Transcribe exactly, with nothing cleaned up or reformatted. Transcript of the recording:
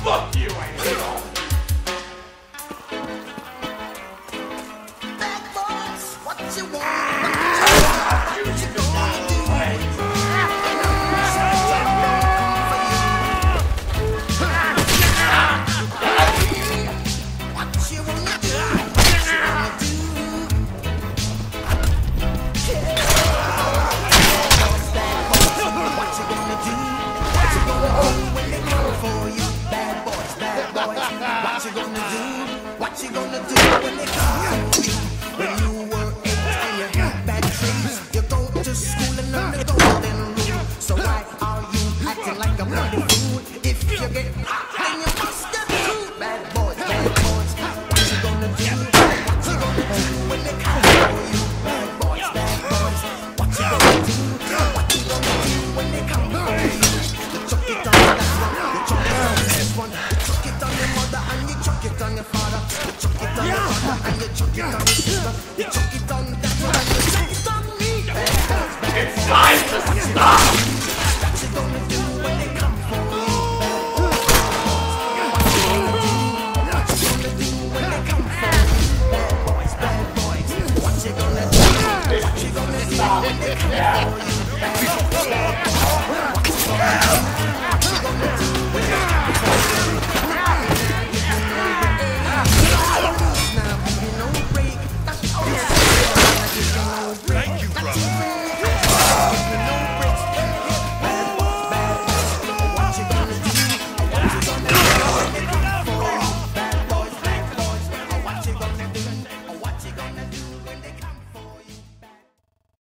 Fuck you, I hate all of you. Bad boys, what you want? What you, what you gonna do? What you wanna do? What you wanna do? What you gonna do? What you gonna do when they come for you? Bad boys, bad boys. What you gonna do? What you gonna do when they come for you? When you were eight and you had bad dreams, you go to school and learn the golden rule. So why are you acting like a bloody fool? If you get hot, then you must get cool. Bad boys, bad boys. What you gonna do? What you gonna do when they come for you? Bad boys, bad boys. What you gonna do? What you gonna do when they come for you? You chuck it on that one, you chuck it on this one, you chuck it on your mother and you chuck it on your father, you chuck it on your brother and you chuck it on your sister, you chuck it on that one and you chuck it on me. Bad boys, bad It's boys. time to stop! What you gonna do when they come for you? Bad boys, what you gonna do? What you gonna do when they come for you? Bad boys, bad boys. What you gonna do? What you gonna do when they come for you?